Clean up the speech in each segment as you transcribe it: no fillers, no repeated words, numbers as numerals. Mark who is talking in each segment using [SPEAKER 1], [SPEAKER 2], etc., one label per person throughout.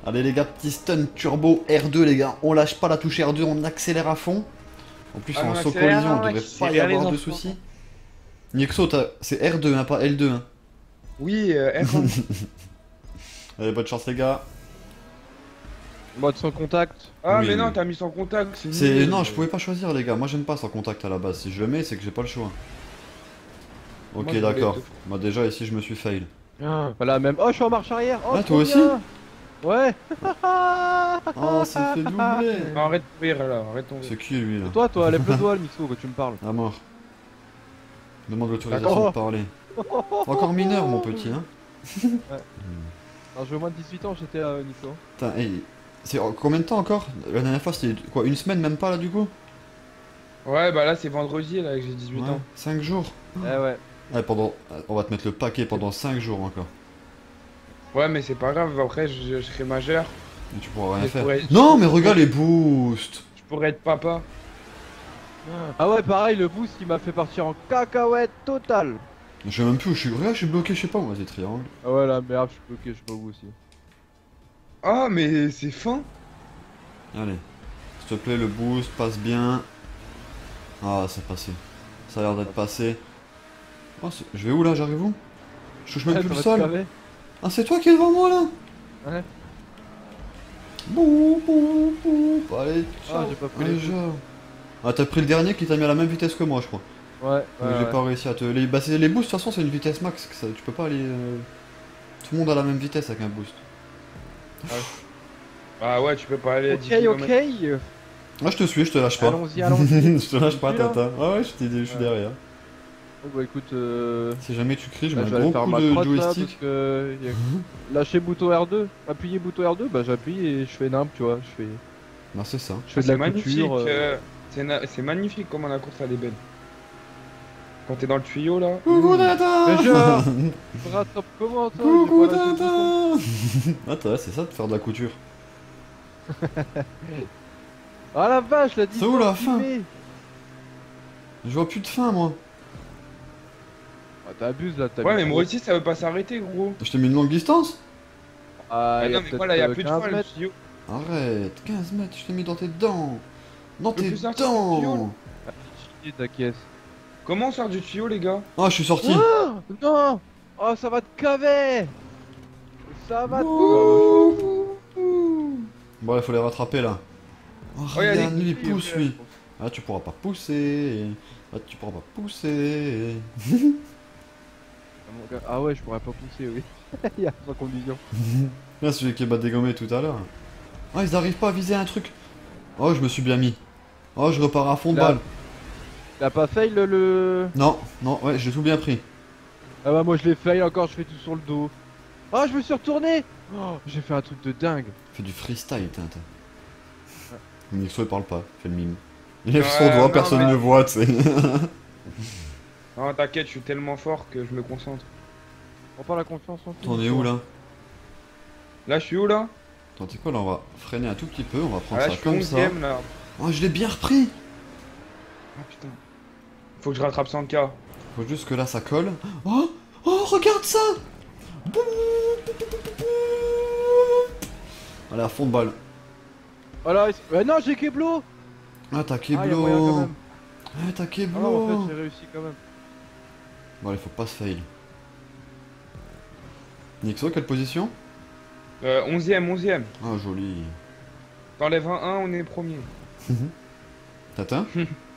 [SPEAKER 1] Allez les gars, petit stun turbo R2 les gars. On lâche pas la touche R2, on accélère à fond. En plus
[SPEAKER 2] Ah,
[SPEAKER 1] en
[SPEAKER 2] on
[SPEAKER 1] saut
[SPEAKER 2] accélère,
[SPEAKER 1] collision, il
[SPEAKER 2] ouais,
[SPEAKER 1] devrait
[SPEAKER 2] c'est
[SPEAKER 1] pas y
[SPEAKER 2] rien, les
[SPEAKER 1] avoir de
[SPEAKER 2] enfants.
[SPEAKER 1] soucis. Nixo, c'est R2 hein, pas L2 hein.
[SPEAKER 2] Oui, R1.
[SPEAKER 1] Allez, bonne chance les gars.
[SPEAKER 3] Mode sans contact.
[SPEAKER 2] Ah,
[SPEAKER 1] Oui,
[SPEAKER 2] mais non,
[SPEAKER 1] oui.
[SPEAKER 2] t'as mis sans contact, c'est
[SPEAKER 1] C'est...
[SPEAKER 2] nul.
[SPEAKER 1] Non, je pouvais pas choisir les gars, moi j'aime pas sans contact à la base. Si je le mets, c'est que j'ai pas le choix.
[SPEAKER 2] Moi,
[SPEAKER 1] Ok
[SPEAKER 2] je voulais
[SPEAKER 1] d'accord.
[SPEAKER 2] te-
[SPEAKER 1] Moi déjà ici je me suis fail.
[SPEAKER 3] Voilà, même. Oh, je suis en marche arrière. Oh,
[SPEAKER 1] Ah,
[SPEAKER 3] trop
[SPEAKER 1] toi aussi
[SPEAKER 3] bien. Ouais.
[SPEAKER 1] Oh, c'est fait doubler.
[SPEAKER 2] Non, arrête de rire là, arrête ton rire.
[SPEAKER 1] C'est qui lui là?
[SPEAKER 3] Toi, lève le doigt, le Mixo, quand tu me parles.
[SPEAKER 1] À mort. Demande l'autorisation
[SPEAKER 3] D'accord.
[SPEAKER 1] de parler. Encore mineur mon petit hein.
[SPEAKER 3] Alors, j'ai au moins de 18 ans, j'étais à Nico.
[SPEAKER 1] Putain, hey, c'est combien de temps encore? La dernière fois c'était quoi, une semaine même pas là du coup?
[SPEAKER 2] Ouais, bah là, c'est vendredi là que j'ai 18
[SPEAKER 1] Ouais,
[SPEAKER 2] ans.
[SPEAKER 1] 5 jours.
[SPEAKER 3] Eh ouais.
[SPEAKER 1] Ouais, on va te mettre le paquet pendant 5 jours encore.
[SPEAKER 2] Ouais, mais c'est pas grave, après, je serai majeur.
[SPEAKER 1] Et tu pourras rien
[SPEAKER 2] Mais
[SPEAKER 1] faire.
[SPEAKER 2] pourrais-
[SPEAKER 1] Non mais regarde les boosts.
[SPEAKER 2] Je pourrais être papa.
[SPEAKER 3] Ah ouais, pareil, le boost il m'a fait partir en cacahuète totale.
[SPEAKER 1] Je sais même plus où je suis. Regarde, je suis bloqué, je sais pas moi, c'est triangle.
[SPEAKER 3] Ah ouais, la merde, je suis bloqué, je sais pas où aussi.
[SPEAKER 2] Ah, mais c'est fin.
[SPEAKER 1] Allez. S'il te plaît, le boost passe bien. Ah, c'est passé. Ça a l'air d'être passé. Oh, je vais où là? J'arrive où? Je touche même
[SPEAKER 3] Ouais,
[SPEAKER 1] plus le
[SPEAKER 3] ça va te
[SPEAKER 1] sol.
[SPEAKER 3] caver.
[SPEAKER 1] Ah, c'est toi qui es devant moi là?
[SPEAKER 3] Ouais.
[SPEAKER 1] Bouh, bouh, bouh. Allez, ciao.
[SPEAKER 3] Ah, j'ai pas pris
[SPEAKER 1] Allez,
[SPEAKER 3] les coups.
[SPEAKER 1] ciao. Ah, t'as pris le dernier qui t'a mis à la même vitesse que moi, je crois.
[SPEAKER 3] Ouais,
[SPEAKER 1] Donc j'ai pas réussi à te. Bah, les boosts, de toute façon, c'est une vitesse max. Tu peux pas aller. Tout le monde a la même vitesse avec un boost.
[SPEAKER 2] Ah ouais, tu peux pas aller à 10
[SPEAKER 3] Ok,
[SPEAKER 2] km.
[SPEAKER 3] ok.
[SPEAKER 1] Ah, je te suis, je te lâche pas.
[SPEAKER 3] Allons-y, allons-y.
[SPEAKER 1] Je te lâche pas,
[SPEAKER 3] Tu suis, là
[SPEAKER 1] Tata. Ah ouais, je suis
[SPEAKER 3] Ouais.
[SPEAKER 1] derrière.
[SPEAKER 3] Oh bah écoute,
[SPEAKER 1] Si jamais tu cries, je
[SPEAKER 3] là,
[SPEAKER 1] mets
[SPEAKER 3] je
[SPEAKER 1] un
[SPEAKER 3] vais aller
[SPEAKER 1] gros
[SPEAKER 3] faire
[SPEAKER 1] coup
[SPEAKER 3] ma
[SPEAKER 1] de
[SPEAKER 3] crotte là,
[SPEAKER 1] joystick.
[SPEAKER 3] parce que lâcher bouton R2, appuyer bouton R2, bah j'appuie et je fais nimp, tu vois,
[SPEAKER 1] Bah, c'est ça.
[SPEAKER 3] je fais de
[SPEAKER 2] C'est
[SPEAKER 3] la
[SPEAKER 2] magnifique.
[SPEAKER 3] couture.
[SPEAKER 2] C'est magnifique comment la course elle est belle. Quand t'es dans le tuyau là.
[SPEAKER 1] Coucou, Tata.
[SPEAKER 3] Mais genre, tu me rattrapes comment toi?
[SPEAKER 1] Coucou,
[SPEAKER 3] J'ai pas lâché le bouton.
[SPEAKER 1] Tata. Ah, t'as, c'est ça de faire de la couture.
[SPEAKER 3] Ah la vache, la
[SPEAKER 1] C'est où, la fin?
[SPEAKER 3] filmée.
[SPEAKER 1] Je vois plus de fin, moi.
[SPEAKER 3] Ah t'abuses là, t'as
[SPEAKER 2] Ouais,
[SPEAKER 3] mis
[SPEAKER 2] mais
[SPEAKER 3] trop-
[SPEAKER 2] moi aussi ça veut pas s'arrêter, gros.
[SPEAKER 1] Je t'ai mis une longue distance?
[SPEAKER 3] Ah,
[SPEAKER 2] Ah
[SPEAKER 3] y a
[SPEAKER 2] non, mais
[SPEAKER 3] peut-être,
[SPEAKER 2] voilà, y a plus de
[SPEAKER 3] 15
[SPEAKER 2] fin le
[SPEAKER 3] mètres.
[SPEAKER 2] tuyau.
[SPEAKER 1] Arrête, 15 mètres, je t'ai mis dans tes dents. Dans
[SPEAKER 2] Le
[SPEAKER 1] tes
[SPEAKER 2] plus simple, c'est le tuyau.
[SPEAKER 1] dents.
[SPEAKER 3] Chier ta caisse.
[SPEAKER 2] Comment on sort du tuyau, les gars?
[SPEAKER 1] Ah, je suis sorti.
[SPEAKER 3] Oh non. Oh ça va te caver. Ça va te...
[SPEAKER 1] Bon, il faut les rattraper là. Oh,
[SPEAKER 2] Oh, y a
[SPEAKER 1] regarde,
[SPEAKER 2] des
[SPEAKER 1] lui, il
[SPEAKER 2] couilles,
[SPEAKER 1] pousse, lui. Ah, tu pourras pas pousser. Ah, tu pourras pas pousser.
[SPEAKER 3] Ah ouais, je pourrais pas pousser, oui. Il y a trois conditions.
[SPEAKER 1] Là, celui qui m'a dégommé tout à l'heure. Ah, ils arrivent pas à viser un truc. Oh, je me suis bien mis. Oh, je repars à fond de
[SPEAKER 3] Là.
[SPEAKER 1] balle.
[SPEAKER 3] T'as pas fail le...
[SPEAKER 1] Non, non, ouais, j'ai tout bien pris.
[SPEAKER 3] Ah bah moi je l'ai fail encore, je fais tout sur le dos. Ah, je me suis retourné. Oh, j'ai fait un truc de dingue.
[SPEAKER 1] Fais du freestyle, Tintin. Nixo, il parle pas, il fait le mime. Il lève son
[SPEAKER 2] Ouais,
[SPEAKER 1] doigt,
[SPEAKER 2] non,
[SPEAKER 1] personne
[SPEAKER 2] mais-
[SPEAKER 1] ne le voit, tu sais.
[SPEAKER 2] Non, t'inquiète, je suis tellement fort que je me concentre.
[SPEAKER 3] Prends pas la confiance en toi.
[SPEAKER 1] T'en es où là?
[SPEAKER 2] Là, je suis où là?
[SPEAKER 1] Attends, tu sais quoi, là, on va freiner un tout petit peu, on va
[SPEAKER 2] Ah,
[SPEAKER 1] prendre
[SPEAKER 2] là, je
[SPEAKER 1] ça
[SPEAKER 2] suis
[SPEAKER 1] comme ça.
[SPEAKER 2] 11ème là.
[SPEAKER 1] Oh, je l'ai bien repris.
[SPEAKER 2] Ah putain. Faut que je rattrape 100K.
[SPEAKER 1] Faut juste que là, ça colle. Oh, oh, regarde ça. Allez, à fond de balle.
[SPEAKER 3] Voilà, non, j'ai Keblo.
[SPEAKER 1] Ah, t'as
[SPEAKER 3] Ah, y a moyen quand
[SPEAKER 1] Keblo.
[SPEAKER 3] même.
[SPEAKER 1] Ah, t'as
[SPEAKER 3] Ah
[SPEAKER 1] Keblo.
[SPEAKER 3] non, en fait, j'ai réussi quand même.
[SPEAKER 1] Bon, il faut pas se fail. Nixo, quelle position?
[SPEAKER 2] 11ème.
[SPEAKER 1] Ah, joli.
[SPEAKER 2] T'enlèves un, on est premier.
[SPEAKER 1] Tatin?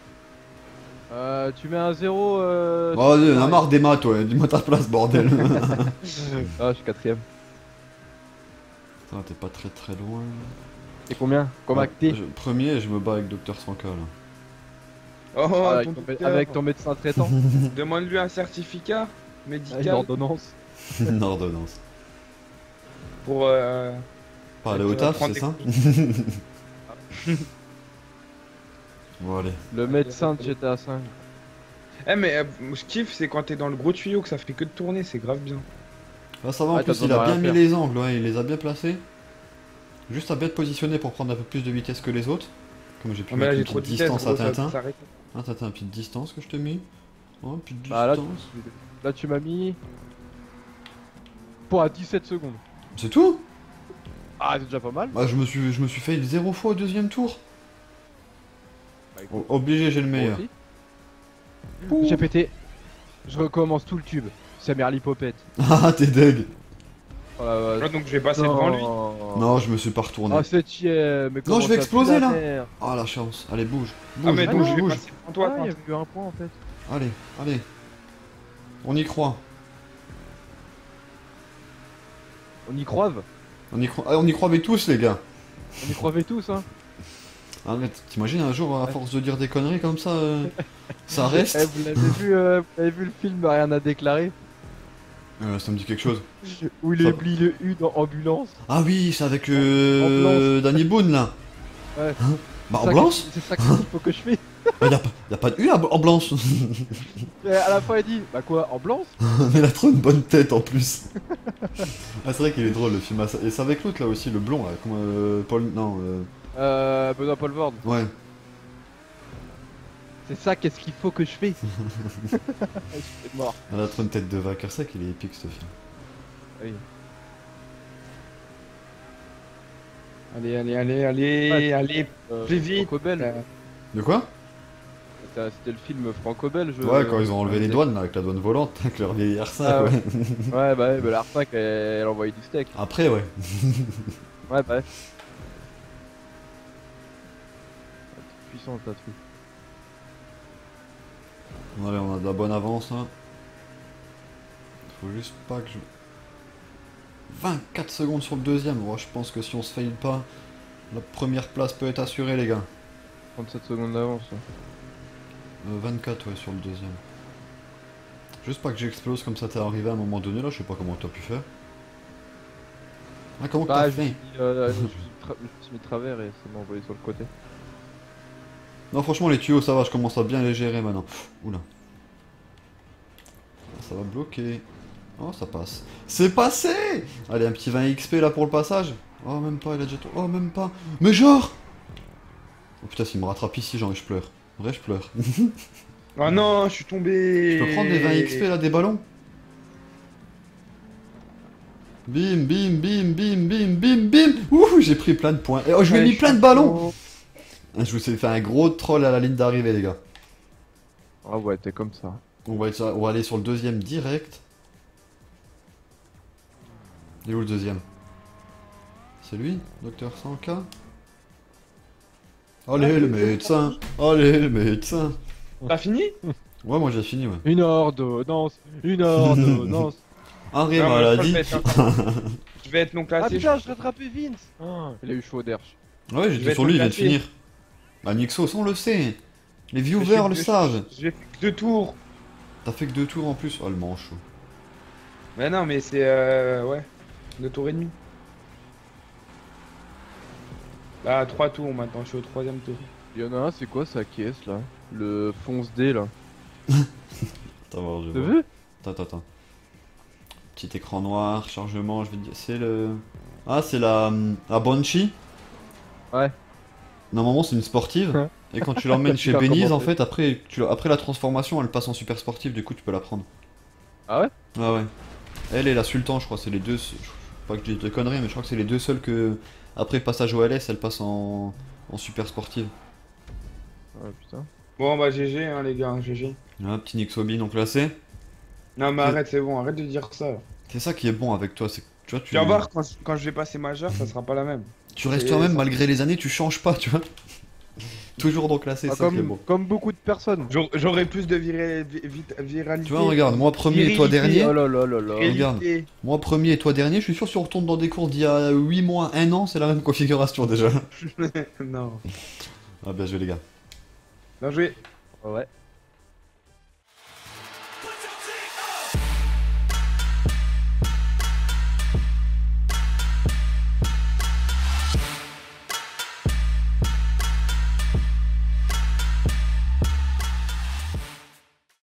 [SPEAKER 3] Tu mets un 0.
[SPEAKER 1] Oh, allez, on a marre des maths, ouais. Dis-moi ta place, bordel.
[SPEAKER 3] Ah, je suis quatrième.
[SPEAKER 1] Ah, t'es pas très très loin.
[SPEAKER 3] C'est combien? Comme
[SPEAKER 1] Ouais,
[SPEAKER 3] acté.
[SPEAKER 1] Premier, je me bats avec Docteur Sanka, là.
[SPEAKER 2] Oh,
[SPEAKER 3] Ah,
[SPEAKER 2] ton
[SPEAKER 3] avec ton médecin traitant.
[SPEAKER 2] Demande-lui un certificat
[SPEAKER 3] Ah, une
[SPEAKER 2] médical
[SPEAKER 3] ordonnance.
[SPEAKER 1] Une ordonnance.
[SPEAKER 2] pour.
[SPEAKER 1] Pas aller
[SPEAKER 2] tu
[SPEAKER 1] au
[SPEAKER 2] vas
[SPEAKER 1] taf,
[SPEAKER 2] prendre
[SPEAKER 1] c'est
[SPEAKER 2] des
[SPEAKER 1] ça? Bon, allez.
[SPEAKER 3] Le médecin de GTA 5.
[SPEAKER 2] Eh, mais je kiffe, c'est quand t'es dans le gros tuyau que ça fait que de tourner, c'est grave bien.
[SPEAKER 1] Là, ça va, en
[SPEAKER 3] Ouais, t'as
[SPEAKER 1] plus, il
[SPEAKER 3] besoin
[SPEAKER 1] a
[SPEAKER 3] de
[SPEAKER 1] bien
[SPEAKER 3] rien
[SPEAKER 1] mis
[SPEAKER 3] faire.
[SPEAKER 1] les angles, ouais, il les a bien placés. Juste à bien te positionner pour prendre un peu plus de vitesse que les autres. Comme j'ai pu
[SPEAKER 2] Ah, mais là,
[SPEAKER 1] mettre
[SPEAKER 2] j'ai
[SPEAKER 1] une
[SPEAKER 2] trop de
[SPEAKER 1] petite
[SPEAKER 2] vitesse,
[SPEAKER 1] distance
[SPEAKER 2] gros,
[SPEAKER 1] à
[SPEAKER 2] ça
[SPEAKER 1] Tintin.
[SPEAKER 2] s'arrête.
[SPEAKER 1] Ah, Tintin, une petite distance que je t'ai mis. Oh, une petite
[SPEAKER 3] Bah
[SPEAKER 1] distance.
[SPEAKER 3] là tu m'as mis. Pour à 17 secondes.
[SPEAKER 1] C'est tout?
[SPEAKER 3] Ah Ah, c'est déjà pas mal.
[SPEAKER 1] Bah, je me suis fail 0 fois au deuxième tour.
[SPEAKER 3] Bah, écoute,
[SPEAKER 1] Obligé, j'ai le
[SPEAKER 3] moi
[SPEAKER 1] meilleur.
[SPEAKER 3] aussi. J'ai pété. Je recommence tout le tube. Sa mère l'hypopète.
[SPEAKER 1] Ah, t'es deg.
[SPEAKER 3] Oh la vache.
[SPEAKER 2] Ah, donc je vais passer devant lui.
[SPEAKER 1] Non, je me suis pas retourné.
[SPEAKER 3] Ah, septième. Mais comment
[SPEAKER 1] je vais
[SPEAKER 3] ça
[SPEAKER 1] exploser,
[SPEAKER 3] pue la
[SPEAKER 1] là.
[SPEAKER 3] merde.
[SPEAKER 1] Ah, la chance. Allez, bouge.
[SPEAKER 2] Ah,
[SPEAKER 1] Bouge,
[SPEAKER 2] mais
[SPEAKER 3] Ah
[SPEAKER 2] donc
[SPEAKER 3] non,
[SPEAKER 2] je vais
[SPEAKER 1] bouge.
[SPEAKER 2] passer devant toi.
[SPEAKER 3] Ah, il y a
[SPEAKER 2] attends.
[SPEAKER 3] plus un point en fait.
[SPEAKER 1] Allez, allez. On y croit.
[SPEAKER 3] On y croive.
[SPEAKER 1] On y croit avec tous, les gars.
[SPEAKER 3] On y croivait tous, hein.
[SPEAKER 1] Arrête, t'imagines un jour, à force de dire des conneries comme ça, ça reste.
[SPEAKER 3] Eh, vous l'avez vu le film Rien à déclarer?
[SPEAKER 1] Ça me dit quelque chose.
[SPEAKER 3] Où il
[SPEAKER 1] Ça-
[SPEAKER 3] oublie le U dans ambulance.
[SPEAKER 1] Ah oui, c'est avec
[SPEAKER 3] Ambulance.
[SPEAKER 1] Danny Boone, là.
[SPEAKER 3] Ouais.
[SPEAKER 1] Hein bah,
[SPEAKER 3] C'est ça
[SPEAKER 1] ambulance
[SPEAKER 3] que- C'est ça qu'il faut que je fais.
[SPEAKER 1] Bah, y a pas de U en blanche.
[SPEAKER 3] Et à la fin, il dit bah quoi, en blanc?
[SPEAKER 1] Mais il a trop une bonne tête en plus. Ah, c'est vrai qu'il est drôle le film. Ah, et c'est avec l'autre là aussi, le blond là. Comment, Paul. Non,
[SPEAKER 3] Benoît Paul Vord.
[SPEAKER 1] ouais.
[SPEAKER 3] C'est ça, qu'est-ce qu'il faut que je fais? Je suis mort.
[SPEAKER 1] Il a trop une tête de vainqueur. C'est vrai qu'il est épique ce film.
[SPEAKER 3] Oui.
[SPEAKER 2] Allez, allez, allez, allez,
[SPEAKER 3] Ouais.
[SPEAKER 2] allez. Plus vite.
[SPEAKER 3] Franco-belge.
[SPEAKER 1] De quoi?
[SPEAKER 3] C'était le film franco-belge.
[SPEAKER 1] Ouais, quand ils ont enlevé les
[SPEAKER 3] ouais.
[SPEAKER 1] douanes là, avec la douane volante, avec leur vieille R5.
[SPEAKER 3] Ah,
[SPEAKER 1] ouais.
[SPEAKER 3] Ouais, bah ouais, mais la R5 elle envoyait du steak.
[SPEAKER 1] Après, ouais.
[SPEAKER 3] Ouais, bah ouais. Puissant ta truc.
[SPEAKER 1] Allez, on a de la bonne avance là. Faut juste pas que je. 24 secondes sur le deuxième. Ouais, je pense que si on se fail pas, la première place peut être assurée, les gars.
[SPEAKER 3] 37 secondes d'avance.
[SPEAKER 1] 24, ouais, sur le deuxième. Juste pas que j'explose comme ça t'es arrivé à un moment donné là, je sais pas comment t'as pu faire. Ah, comment
[SPEAKER 3] Ah,
[SPEAKER 1] t'as
[SPEAKER 3] je me
[SPEAKER 1] fait?
[SPEAKER 3] suis je me suis mis de travers et ça m'a envoyé sur le côté.
[SPEAKER 1] Non, franchement, les tuyaux, ça va, je commence à bien les gérer maintenant. Oula. Ça va bloquer. Oh, ça passe. C'est passé! Allez, un petit 20 XP là pour le passage. Oh, même pas, il a déjà tout. Oh, même pas. Mais genre! Oh putain, s'il me rattrape ici, genre, je pleure. Vrai, je pleure.
[SPEAKER 2] Oh non, je suis tombé.
[SPEAKER 1] Je peux prendre des 20 XP là, des ballons? Bim, bim, bim, bim, bim, bim, bim! Ouh, j'ai pris plein de points. Et oh, je lui ai mis plein de ballons! Je vous ai fait un gros troll à la ligne d'arrivée, les gars.
[SPEAKER 3] Ah ouais, t'es comme ça.
[SPEAKER 1] On va aller sur le deuxième direct. Il est où le deuxième? C'est lui, Docteur 100K? Allez, le médecin! Allez, le médecin!
[SPEAKER 2] T'as fini?
[SPEAKER 1] Ouais, moi j'ai fini, ouais.
[SPEAKER 3] Une ordonnance, une ordonnance.
[SPEAKER 1] Arrêt
[SPEAKER 2] Non, mais
[SPEAKER 1] maladie!
[SPEAKER 2] je peux le mettre, hein. Je vais être non
[SPEAKER 3] Ah
[SPEAKER 2] classé.
[SPEAKER 3] putain, je rattrapais Vince. Oh, il a eu chaud d'air.
[SPEAKER 1] Ouais,
[SPEAKER 2] Je
[SPEAKER 1] j'étais
[SPEAKER 2] vais
[SPEAKER 1] sur
[SPEAKER 2] être
[SPEAKER 1] lui, il vient de
[SPEAKER 2] classé.
[SPEAKER 1] finir. Bah, Nixos, on le sait! Les viewers le savent!
[SPEAKER 2] J'ai fait que 2 tours.
[SPEAKER 1] T'as fait que 2 tours en plus? Oh, le manchot.
[SPEAKER 2] Mais non, mais c'est ouais, 2 tours et demi. Là, 3 tours maintenant, je suis au 3ème tour.
[SPEAKER 3] Il y en a un, c'est quoi sa caisse là? Le fonce D là.
[SPEAKER 1] Attends, voir, je
[SPEAKER 3] T'as
[SPEAKER 1] vois.
[SPEAKER 3] vu?
[SPEAKER 1] Attends. Petit écran noir, chargement, je vais te dire. C'est le. Ah, c'est la Banshee.
[SPEAKER 3] Ouais.
[SPEAKER 1] Normalement, c'est une sportive. Et quand tu l'emmènes chez
[SPEAKER 3] Super
[SPEAKER 1] Beniz, en
[SPEAKER 3] commenté.
[SPEAKER 1] fait, après la transformation, elle passe en super sportive, du coup, tu peux la prendre.
[SPEAKER 3] Ah ouais?
[SPEAKER 1] Ah ouais. Elle et la Sultan, je crois, c'est les deux. Pas que je dise de conneries, mais je crois que c'est les deux seuls que. Après le passage au LS, elle passe en super sportive.
[SPEAKER 3] Ah putain.
[SPEAKER 2] Bon, bah GG, hein, les gars, GG.
[SPEAKER 1] Ah, petit Nixobi non classé.
[SPEAKER 2] Non, mais
[SPEAKER 1] C'est-
[SPEAKER 2] arrête, c'est bon, arrête de dire ça.
[SPEAKER 1] C'est ça qui est bon avec toi, c'est que tu vois,
[SPEAKER 2] Tu vas voir, quand je vais passer majeur, ça sera pas la même.
[SPEAKER 1] tu restes
[SPEAKER 2] c'est-
[SPEAKER 1] toi-même
[SPEAKER 2] ça-
[SPEAKER 1] malgré les années, tu changes pas, tu vois. Toujours donc classé,
[SPEAKER 3] Ah,
[SPEAKER 1] c'est ça qui est beau.
[SPEAKER 3] comme beaucoup de personnes.
[SPEAKER 2] J'aurai plus de viralité.
[SPEAKER 1] Tu vois, regarde, moi premier et toi
[SPEAKER 2] Virilité.
[SPEAKER 1] dernier.
[SPEAKER 3] Oh là là là là.
[SPEAKER 1] Regarde.
[SPEAKER 2] Virilité.
[SPEAKER 1] Moi premier et toi dernier, je suis sûr si on retourne dans des cours d'il y a 8 mois, 1 an, c'est la même configuration déjà.
[SPEAKER 2] Non.
[SPEAKER 1] Ah bien joué les gars.
[SPEAKER 2] Bien joué.
[SPEAKER 3] Ouais.